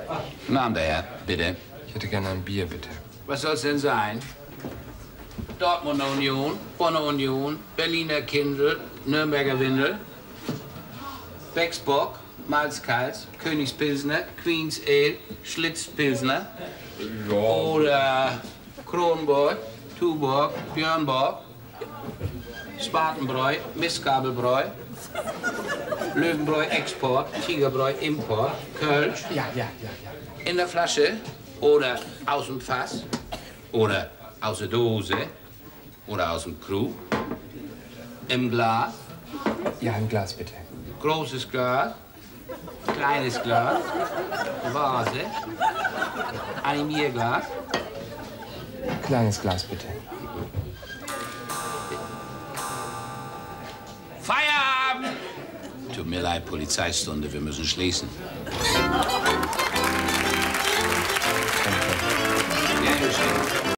Guten Abend, der Herr. Bitte. Ich hätte gerne ein Bier, bitte. Was soll's denn sein? Dortmunder Union, Bonner Union, Berliner Kindl, Nürnberger Windel, Becksbock, Malzkals, Königspilsner, Queens Ale, Schlitzpilsner. Ja. Oder Kronborg, Tuborg, Björnborg, Spatenbräu, Mistgabelbräu, Löwenbräu Export, Tigerbräu Import, Kölsch. Ja. In der Flasche oder aus dem Fass oder aus der Dose oder aus dem Krug. Im Glas. Ja, ein Glas, bitte. Großes Glas, kleines Glas, Vase, Animierglas. Kleines Glas, bitte. Feierabend! Tut mir leid, Polizeistunde, wir müssen schließen.